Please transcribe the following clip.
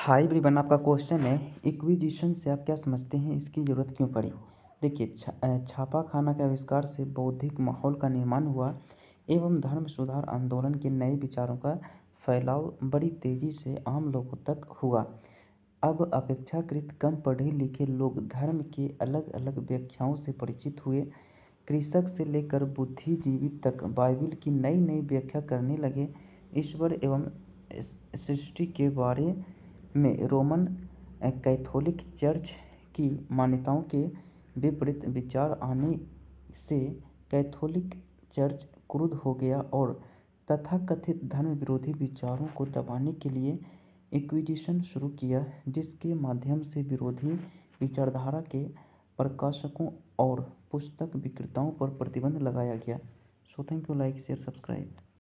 हाय everyone, आपका question है acquisition से आप क्या समझते हैं, इसकी ज़रूरत क्यों पड़ी। देखिए, छापा खाना के आविष्कार से बौद्धिक माहौल का निर्माण हुआ एवं धर्म सुधार आंदोलन के नए विचारों का फैलाव बड़ी तेज़ी से आम लोगों तक हुआ। अब अपेक्षाकृत कम पढ़े लिखे लोग धर्म के अलग अलग व्याख्याओं से परिचित हुए। कृषक से लेकर बुद्धिजीवी तक बाइबिल की नई नई व्याख्या करने लगे। ईश्वर एवं सृष्टि के बारे में रोमन कैथोलिक चर्च की मान्यताओं के विपरीत विचार आने से कैथोलिक चर्च क्रुद्ध हो गया और तथाकथित धर्म विरोधी विचारों को दबाने के लिए इंक्विजिशन शुरू किया, जिसके माध्यम से विरोधी विचारधारा के प्रकाशकों और पुस्तक विक्रेताओं पर प्रतिबंध लगाया गया। So thank you, like share subscribe.